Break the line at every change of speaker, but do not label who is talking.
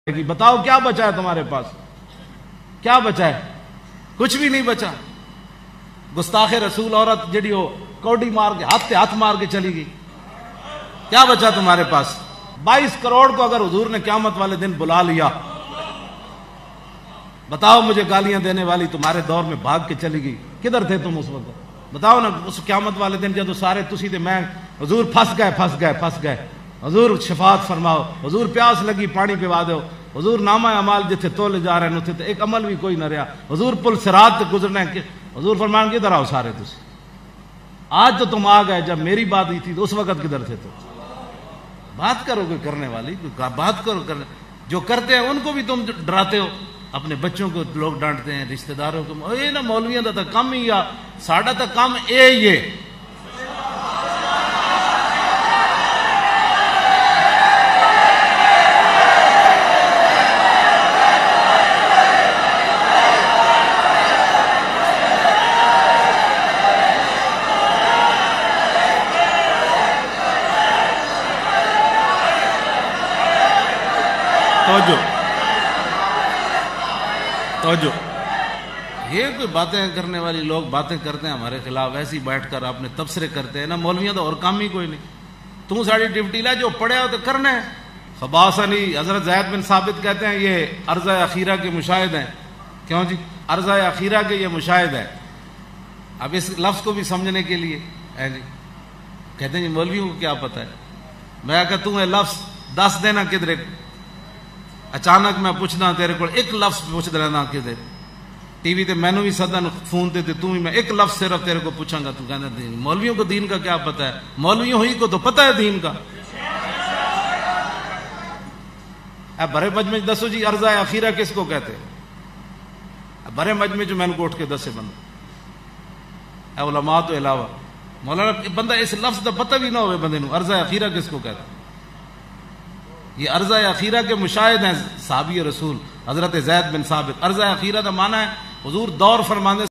بتاؤ کیا بچا ہے تمہارے پاس؟ کیا بچا ہے؟ کچھ بھی نہیں بچا. گستاخ رسول عورت جڑی ہو کوڈی مار کے ہاتھ مار کے چلی گئی. کیا بچا تمہارے پاس؟ 22 کروڑ کو اگر حضور نے قیامت والے دن بلا لیا، بتاؤ مجھے گالیاں دینے والی تمہارے دور میں بھاگ کے چلی گئی، کدھر تھے تم اس وقت؟ بتاؤ نا. اس قیامت والے دن جب سارے تسی تے میں حضور پھنس گئے، حضور شفاعت فرماؤ، حضور پیاس لگی پانی پوا دو، حضور نامہ اعمال جتھے تولے جا رہے ہیں اتنے تو ایک عمل بھی کوئی نہ رہا، حضور پل صراط تے گزرنا ہے. حضور فرمان کدھر آؤ سارے تسی؟ آج تو تم آ گئے، جب میری بات ہوئی تھی تو اس وقت کدھر تھے؟ تو بات کرو کوئی کرنے والی، بات کرو. جو کرتے ہیں ان کو بھی تم ڈراتے ہو. اپنے بچوں کو لوگ ڈانٹتے ہیں، رشتہ داروں کو، اے نا مولویاں دا تا کم ہی آ، ساڈا تا کم اے ہی ہے. توجہ، یہ کوئی باتیں کرنے والی لوگ باتیں کرتے ہیں ہمارے خلاف، ایسی بیٹھ کر اپنے تبصرے کرتے ہیں نا. مولویاں تو اور کام ہی کوئی نہیں. تو ساری ڈیوٹی لا، جو پڑھے ہو تو کرنا ہے. فباسنی، حضرت زید بن ثابت کہتے ہیں یہ عرضہ اخیرہ کے مشاہد ہیں. کیوں جی؟ عرضہ اخیرہ کے یہ مشاہد ہے. اب اس لفظ کو بھی سمجھنے کے لیے جی کہتے ہیں جی مولویوں کو کیا پتہ ہے. میں کہتا ہوں یہ لفظ دس دینا کدھر، اچانک میں پوچھنا تیرے کو ایک لفظ پوچھ دینا کدھر. ٹی وی تے مینوں بھی سدن فون تے تو میں ایک لفظ صرف تیرے کو پوچھاں گا، تو کہنا مولویوں کو دین کا کیا پتہ ہے؟ مولویوں ہی کو تو پتہ ہے دین کا. اے بڑے مجمع دسو جی عرضہ اخیرہ کس کو کہتے ہیں؟ بڑے مجمع جو میں نے کوٹ کے دسے بندہ اے علماء تو علاوہ مولانا بندہ اس لفظ کا پتہ بھی نہ ہوئے بندے نو عرضہ اخیرہ کس کو کہتے ہیں. یہ عرضہ اخیرہ کے مشاہد ہیں صحابی رسول حضرت زید بن ثابت. عرضہ اخیرہ کا معنی ہے حضور دور فرمانے